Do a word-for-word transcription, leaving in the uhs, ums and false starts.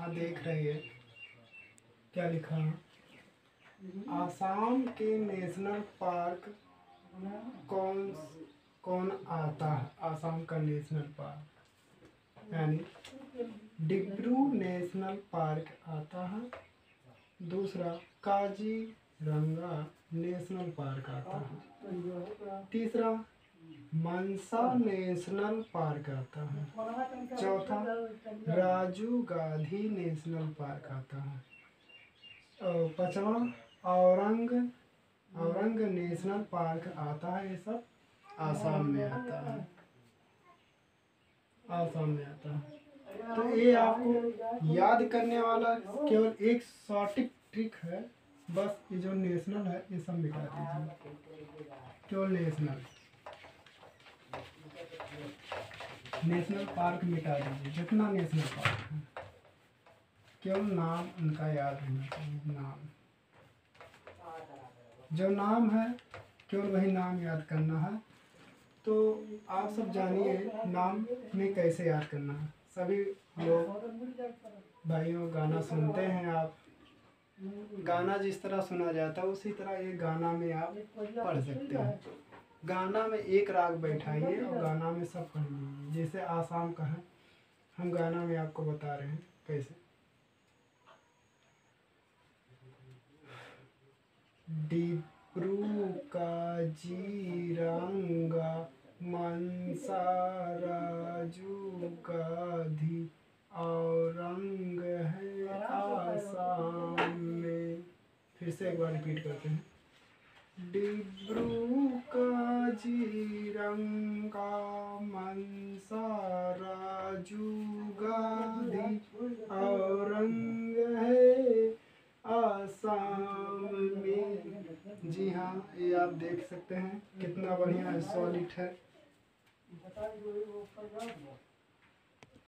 यहाँ देख रही है क्या लिखा है। आसाम के नेशनल पार्क कौन कौन आता है। आसाम का नेशनल पार्क यानी डिब्रू नेशनल पार्क आता है। दूसरा काजीरंगा नेशनल पार्क आता है। तीसरा मनसा नेशनल पार्क आता है। चौथा राजीव गांधी नेशनल पार्क आता है। और पांचवा औरंग औरंग नेशनल पार्क आता है। ये सब आसाम में आता है, आसाम में आता है। तो ये आपको याद करने वाला केवल एक सॉर्टिक ट्रिक है। बस ये जो नेशनल है ये सब मिटा दीजिए। केवल नेशनल नेशनल पार्क मिटा दीजिए, जितना नेशनल पार्क है। केवल नाम उनका याद रहना चाहिए। नाम जो नाम है केवल वही नाम याद करना है। तो आप सब जानिए नाम में कैसे याद करना है। सभी लोग भाइयों गाना सुनते हैं आप, गाना जिस तरह सुना जाता है उसी तरह ये गाना में आप पढ़ सकते हैं। गाना में एक राग बैठाइए और गाना में सब पढ़ लीजिए। जैसे आसाम का है, हम गाना में आपको बता रहे हैं कैसे। डिब्रू काजीरंगा मनसा राजीव गांधी औरंग है आसाम में। फिर से एक बार रिपीट करते हैं। डिब्रू काजीरंगा मनसा राजीव गांधी औरंग है आसाम में। जी हाँ, ये आप देख सकते हैं कितना बढ़िया सॉलिड है।